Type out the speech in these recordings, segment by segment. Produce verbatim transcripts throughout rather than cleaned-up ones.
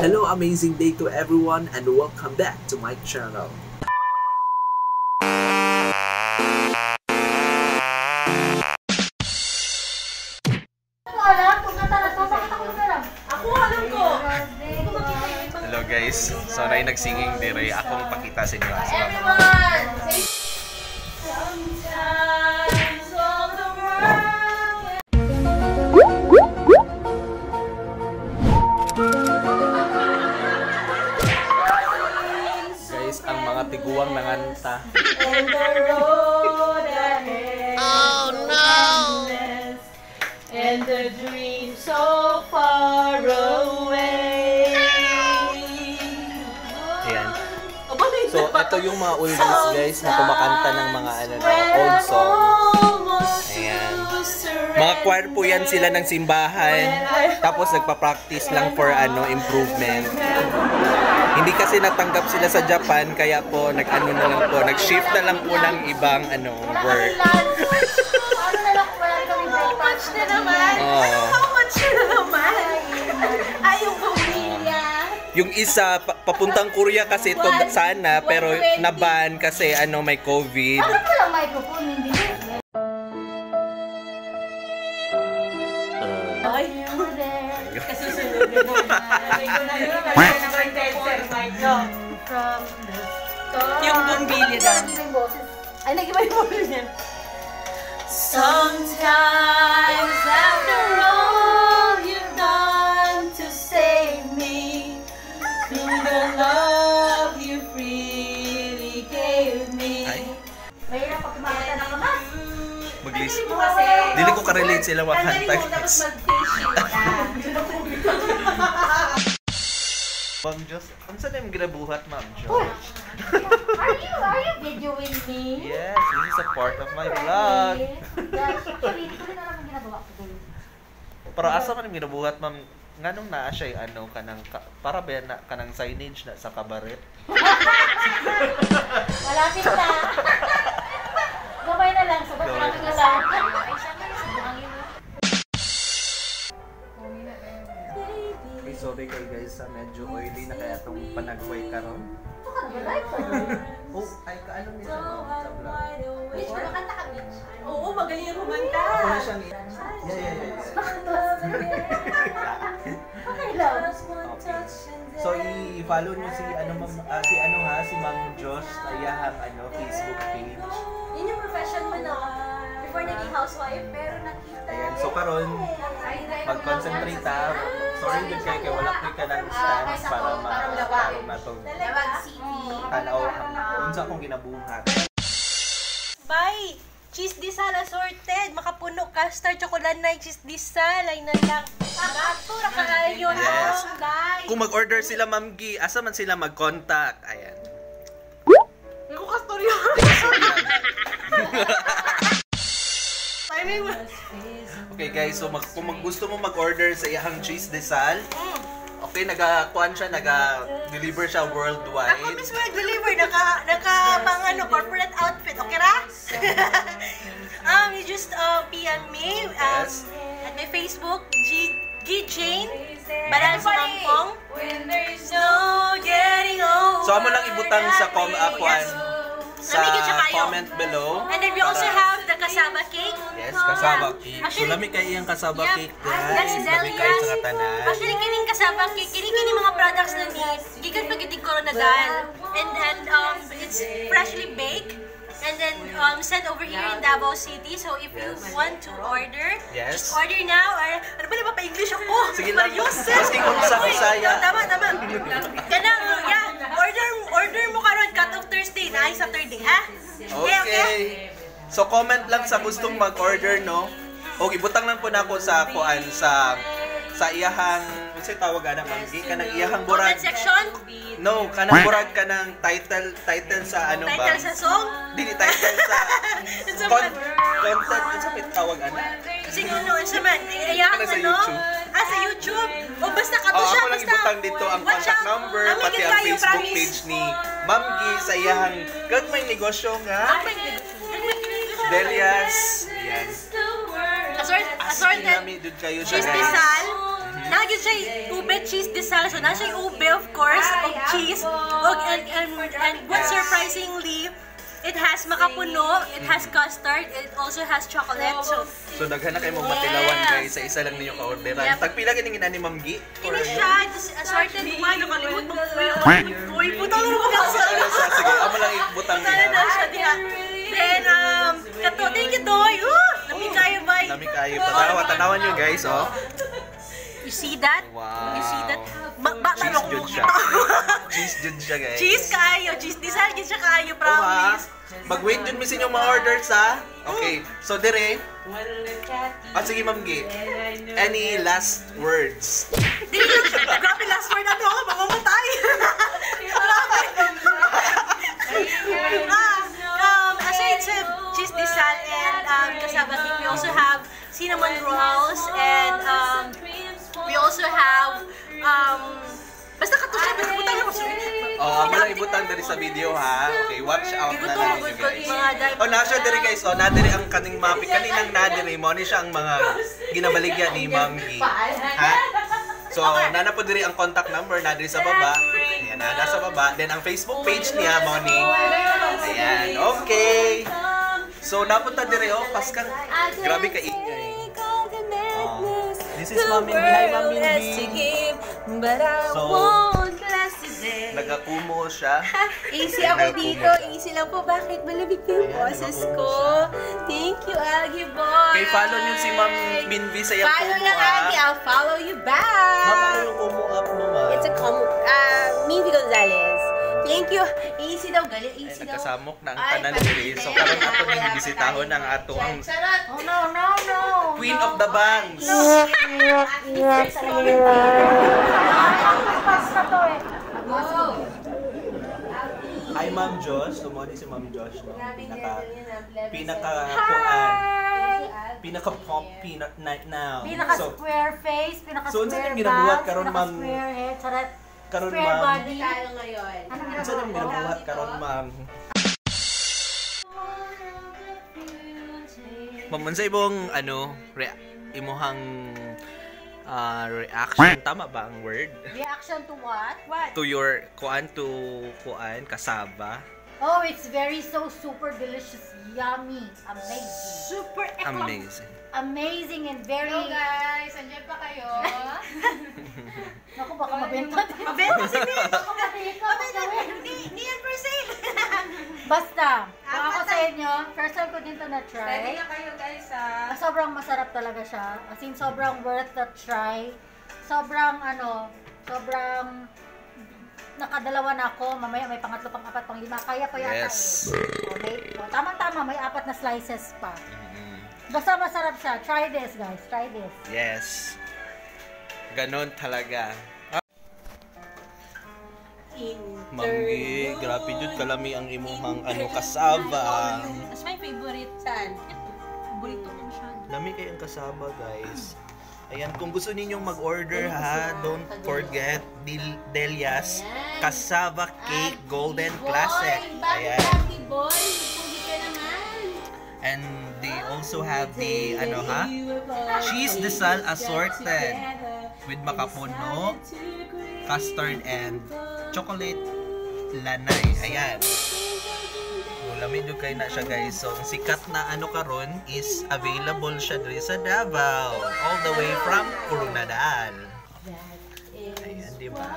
Hello, amazing day to everyone, and welcome back to my channel. Hello guys, so na yung nagsinging dire akong pakita sa inyo. Guys, ang mga tiguang nanganta. Oh no! And the dream so far away. Ayan. So, ito yung mga oldies guys na kumakanta ng mga ano na old songs. Ayan. Mga choir po yan sila ng simbahan. Tapos nagpa-practice lang for ano improvement. Hindi kasi natanggap sila sa Japan kaya po nag-ano na lang po, nag-shift na lang po ng ibang ano work. How much na naman? Oh. How much na naman? Ay, yung pamilya. Yung isa, pa papuntang Korea kasi ito sana, pero naban kasi ano may COVID. Ano pa lang microphone, hindi? Ay, kasi sunod na naman. Yung bumbilya daw. Ay, nag-iba yung bumbilya niya. Sometimes after all you've done to save me, through the love you freely gave me. Mahirap pag kumakanta ng kamas. Mag-list. Dili ko ka-relate sila makanta guys. Ma'am Josh, ano saan yung ginabuhat, Ma'am Josh? Are you, are you videoing me? Yes, this is a part of my vlog. Actually, ito rin na lang ang ginagawa ko doon. Pero asa man yung ginabuhat, Ma'am? Nganong naa siya yung ano, kanang, para ba yan na, kanang signage na sa kabaret? Malapit na. Gabay na lang, sabat na lang na lang. Ay, siya nga, subuhangin mo. Okay, sorry kayo guys, sa medyo oily na kaya itong panagway karon. Oh, ay kaano niya siya sa vlog? Mitch, makanta ka, Mitch. Oo, magaling yung kumanta. Ako na siya ni... Yeah, yeah, yeah. Okay lang. Okay. So, i-follow nyo si ano, ma'am, uh, si ano ha, si Ma'am Josh sa iyahang ano, Facebook page. Yun yung profession mo, no? Before naging housewife, pero nakita. Ayan, so karon mag-concentrate ha. Sorry din kayo kaya wala ko ka ng stance para ma-parang na ito. Tanaw ang unsa akong ginabuhat. Bye! Cheese disal assorted, makapuno custard, chocolate na cheese disal, ay na lang. Atura ka ayon, Yes. guys. Kung mag-order sila, Ma'am Gi, asa man sila mag-contact? Ayan. May ko kastorya. Timing mo. Okay guys, so mag kung mag gusto mo mag-order sa iyang cheese desal, okay, naga-kuan siya, naga-deliver siya worldwide. Ako mismo nag-deliver, naka, naka pang ano, corporate outfit, okay ra? um, you just uh, P M me um, Yes. at my Facebook, G, G Jane, Banal sa Mampong. No getting old. So amo lang ibutang sa com uh, kuan, sa Lamig yun siya kayo. comment below. And then we also para- have the kasaba cake. Yes, kasaba cake. So Actually, lami kay iyang kasaba yeah, cake that's guys. Lami kay Delia's. sa katanan. Actually, kining kasaba cake, kining kining mga products na ni gikan pa gid Corona dal. And and um it's freshly baked and then um sent over here in Davao City. So if you Yes. want to order, Yes. just order now. Or ano ba na pa English ako? Sige lang. Marius. Maski kung sa Bisaya. Tama, tama. Kanang yeah, order order mo karon cut off Thursday na ay Saturday, ha? Okay. So comment lang sa gustong mag-order, no? Okay, butang lang po na ako sa kuan sa sa iyahang unsay tawag ana manggi kanang iyahang burag. Comment section. No, kanang burag kanang title title sa ano ba? Title sa song. Dili title sa Sa con content unsa may tawag ana? Sing ano, sa man, ayang Ano sa ano? YouTube? Ah, sa YouTube. O basta ka to Oh, siya, ako lang basta. ibutang dito ang Watch contact out. number Amigin pati ang tayo, Facebook promise. page ni Ma'am Gi sa iyahang kag may negosyo nga Delia's. Yan. Assort, As assorted. kinami dud kayo siya Cheese guys. disal. Nagin siya ube cheese desal. So, nasa siya ube, of course, of cheese. Og, and, and, and what surprisingly, it has makapuno, it has custard, it also has chocolate. So, So daghan na kayo mong matilawan guys, sa isa lang ninyo ka-orderan. Yep. Tagpila ganing ina ni Ma'am Gi? ini siya, this assorted wine. Nakalimut mo. Uy, putang mo ka sa Sige, amo lang ibutang Sana na niya. siya diha. Then, um, kato, thank you, Toy. Uh, Lami kayo, bay. Lami kayo. Tanawa, tanawan nyo guys, oh. You see that? Wow. You see that? Ba ba Cheese jud siya. Cheese jud siya guys. Cheese kayo. Cheese desal, gid siya kayo, Oh, ha? promise. Mag-wait yun misin yung mga orders ha. Okay, so dire. Ah, sige Ma'am Gi. Any last words? Dili lang siya. Grabe, last word ano ako, mamamatay. Grabe. Ah, um, aside sa cheese desal and um, cassava cake, we also have cinnamon rolls and um, we also have um, basta kato siya, basta butang ako sir. Oh, amo lang ibutang dari sa video ha. Okay, watch out na lang ninyo guys. Mga dahil. Oh, nasa diri guys. Oh, nadiri ang kaning mapi kaninang nadiri mo ni siya ang mga ginabaligya ni Ma'am Gi. Ha? So, nana po diri ang contact number nadiri sa baba. Ayan, na nasa baba. Then ang Facebook page niya mo ni. Ayan, okay. So, napunta diri oh, Pascal. Grabe ka ingay. Oh. This is Ma'am Mindy. Hi, Ma'am Mindy. But I So, won't last today. Nagakumo siya. Easy ako dito. Easy lang po. Bakit? Malamig po yung boses ko. Thank you, Aggie boy. Okay, follow niyo si Ma'am Mindy sa iyang Follow kumo lang, ha. Aggie. I'll follow you Ma'am, ano back. yung kumo up mo ma'am? It's a com... Uh, Mindy Gonzalez. Thank you. Easy daw. Gali. Ay, Easy daw. nagkasamok na ang Ay, tanan pati- diri. So, karon ato ning bisitahon ang ato ang Charot. Oh, no, no, no. Queen of the Bangs. Hi, Ma'am Josh. Tumodi si Ma'am Josh. No? Pinaka, pinaka, kuan, pinaka pop, peanut night now. So, Pinaka-square face, So, unsa pinaka-square nang ginabuhat bags, karon, ma'am? pinaka-square head, charot. karon Square ma'am, body. Tayo ngayon. Anong unsa nang ginagawa? ginabuhat karon, ma'am? Ma'am, unsa ibong, ano, rea- imuhang ah, reaction, tama ba ang word? Reaction to what? What? To your, kuan, to, kuan, kasaba. Oh, it's very so super delicious, yummy, amazing. Super Amazing. amazing and very... Hello guys, andyan pa kayo. Naku, baka mabenta. Mabenta si Mitch. Mabenta. Hindi, hindi yan for sale. Basta, kung ako sa inyo, first time ko din to Ready na-try. na kayo guys ah. Ah, sobrang masarap talaga siya. As in, sobrang worth the try. Sobrang, ano, sobrang nakadalawa na ako. Mamaya may pangatlo, pang apat, pang lima. Kaya pa yata Yes. eh. Okay? O, tamang-tama, may apat na slices pa. Mm, Basta masarap siya. Try this, guys. Try this. yes. Ganon talaga. Manggi, grabe jud kalami ang imuhang ano kasaba. That's my favorite. Saan? Paborito ko siya. Lami kay ang kasaba, guys. Ayan, kung gusto ninyong mag-order ha, don't forget Del Delia's Cassava Cake Golden Classic. Ayan. Lucky boy, pugi ka naman. And they also have the ano ha, cheese desal assorted with makapuno, custard and chocolate lanay. Ayan. Lamig jud kay na siya guys. So, ang sikat na ano karon is available siya diri sa Davao, all the way from Coronadal. Ayan, di ba?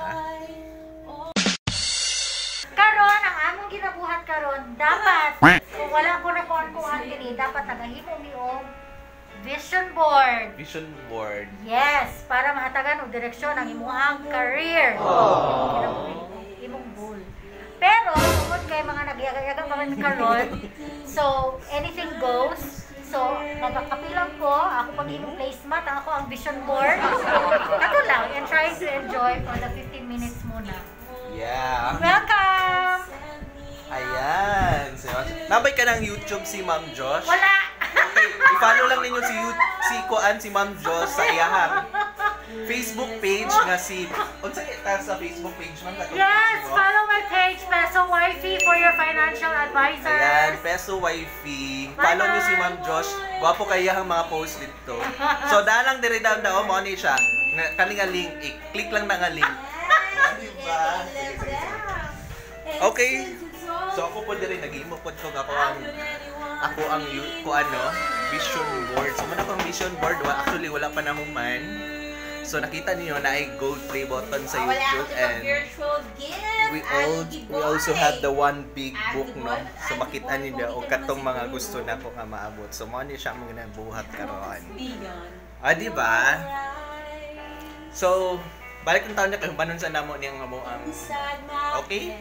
Karon, ang among ginabuhat karon, dapat, kung wala ko na kuhan-kuhan kini, dapat nagahimo mi og vision board. Vision board. Yes, para mahatagan og direksyon ang imuhang career. Imong imong goal. Pero tungod kay mga nagyaga-yaga pa man karon, so anything goes. So, nagakapilang ko, ako pang imong placemat, ang ako ang vision board. Ako lang, and try to enjoy for the fifteen minutes muna. Yeah. Welcome! Ayan. So, nabay ka ng YouTube si Ma'am Josh? Wala! Okay, i-follow lang ninyo si You- si Kuan si Ma'am Josh sa iyahang Facebook page nga si unsa kita sa Facebook page man katong Yes, mo? follow my page, Peso Wifey, for your financial advisor. Ayan, Peso Wifey. Follow niyo si Ma'am Josh. Gwapo kay iyahang mga post dito. So dalang diri daw daw mo ni siya. nga kani nga link, i-click lang na nga link. Diba? Sige, sige, sige. Okay. So ako po diri nag-imo pod ko ako ang ako ang yu- ko ano, vision board. So muna akong vision board, wa actually wala pa na human. So nakita niyo na ay gold play button sa YouTube and we all we also have the one big book no. So makita niyo og katong mga gusto na ko nga maabot. So mao ni siya mga buhat karon. Ah, di ba? So balik ang taon na kay banon sa namo niyang mo ang okay?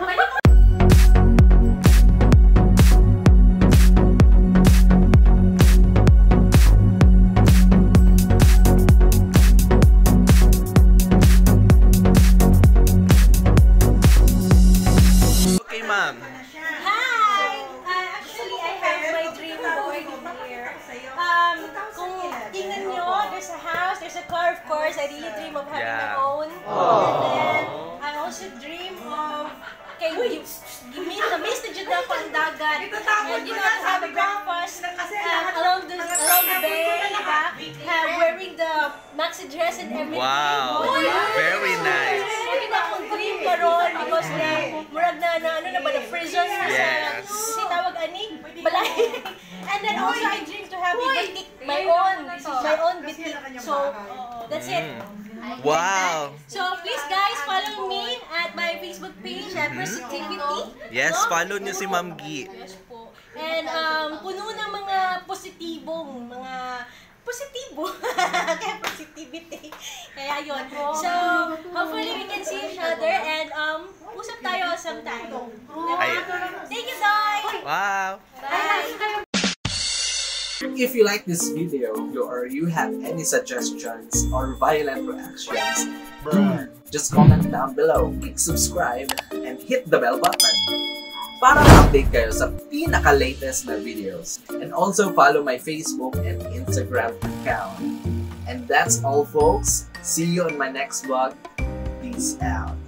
Ma'am. Hi! Uh, actually, I have my dream board here. Um, kung tingnan nyo, there's a house, there's a car, of course. I really dream of having Yeah. my own. And then, I also dream of kay Gimin, na-miss na dyan ako ang dagat. And you know, to have a breakfast um, along the along the bay, diba? Uh, wearing the maxi dress and everything. Wow. Very nice. Hindi na akong dream karon because like, murag na, na ano na ba, the prison na sa, Yes. si tawag ani, balay. And then also I dream to have a bitik, my own, my own bitik. So, that's it. Wow. So please guys, follow me at my Facebook page at Positivity. Yes, No? follow niyo si Ma'am Gi. Yes po. And um, puno ng mga positibong, mga positibo. Kaya positivity. Kaya yun. So, hopefully we can see each other and um, usap tayo sometime. Diba? Ay. Thank you, Doy! Wow. Bye! If you like this video or you have any suggestions or violent reactions, just comment down below, click subscribe, and hit the bell button para ma-update kayo sa pinaka-latest na videos. And also follow my Facebook and Instagram account. And that's all folks. See you on my next vlog. Peace out.